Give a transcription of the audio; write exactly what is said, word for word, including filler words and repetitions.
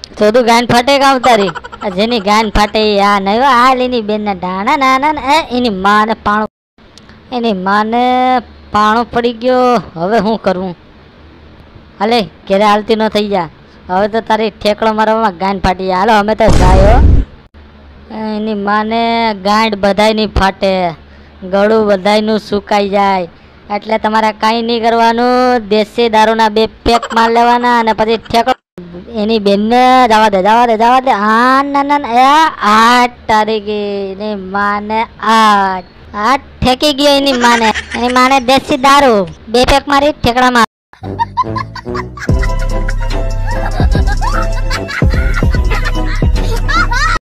થોડું ગાન ફાટે કામ તારી જેની ગાન ફાટે આ નહીં હાલ એની બેન ના ડાણા નાના ને એની માને પાણું એની માને પાણો પડી ગયો હવે શું કરવું હાલે ઘેરે હાલતી ન થઈ જા હવે તો તારી ઠેકડો મારવામાં ગાન ફાટી હાલો અમે તો જાય એની માને ગાંઠ બધાયની ફાટે ગળું બધાયનું સુકાઈ જાય એટલે તમારે કાંઈ નહીં કરવાનું દેશી દારૂના બે પેક માર લેવાના અને પછી ઠેકડો એની બેનને જવા દે જવા દે જવા દે આ ના ના આઠ તારીખે એની માને આઠ આઠ ઠેકી ગયો એની માને એની માને દેશી દારૂ બે પેક મારી ઠેકડા માર